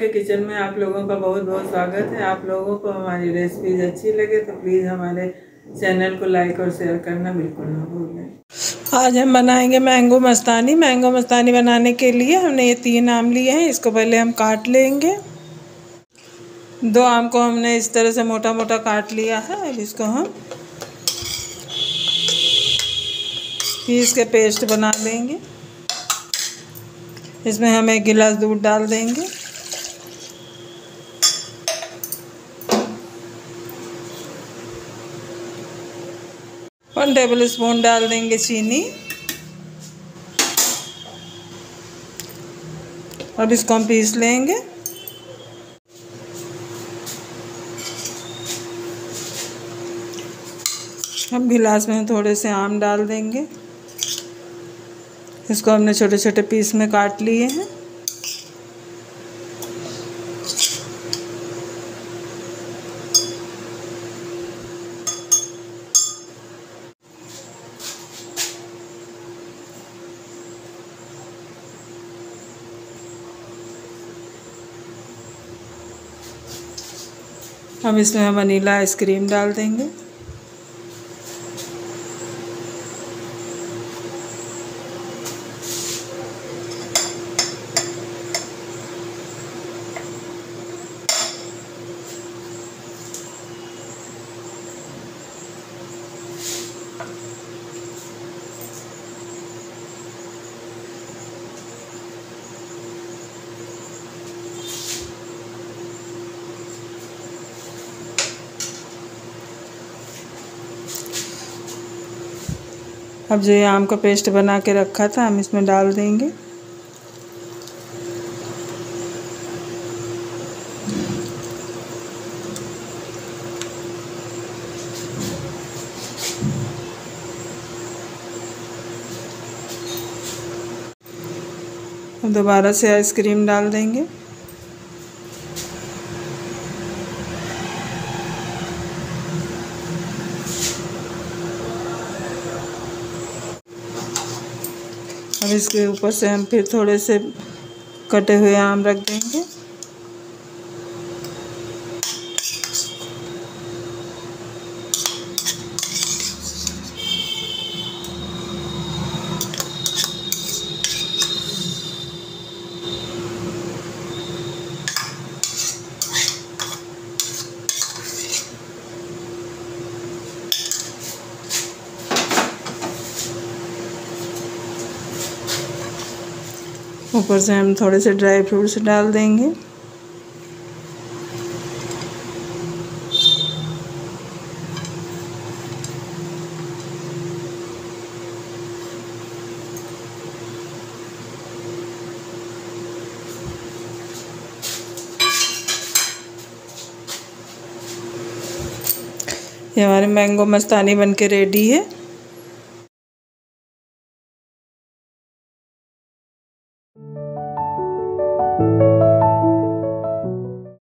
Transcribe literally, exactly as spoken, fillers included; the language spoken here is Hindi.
किचन में आप लोगों का बहुत बहुत स्वागत है। आप लोगों को हमारी रेसिपीज अच्छी लगे तो प्लीज़ हमारे चैनल को लाइक और शेयर करना बिल्कुल ना भूलें। आज हम बनाएंगे मैंगो मस्तानी। मैंगो मस्तानी बनाने के लिए हमने ये तीन आम लिए हैं। इसको पहले हम काट लेंगे। दो आम को हमने इस तरह से मोटा मोटा काट लिया है। अब इसको हम पीस के पेस्ट बना लेंगे। इसमें हम एक गिलास दूध डाल देंगे। वन टेबल स्पून डाल देंगे चीनी। अब इसको हम पीस लेंगे। हम गिलास में थोड़े से आम डाल देंगे। इसको हमने छोटे छोटे पीस में काट लिए हैं। हम इसमें वनीला आइसक्रीम डाल देंगे। अब जो ये आम का पेस्ट बना के रखा था हम इसमें डाल देंगे। अब दोबारा से आइसक्रीम डाल देंगे। अब इसके ऊपर से हम फिर थोड़े से कटे हुए आम रख देंगे। ऊपर से हम थोड़े से ड्राई फ्रूट्स डाल देंगे। ये हमारे मैंगो मस्तानी बनके रेडी है।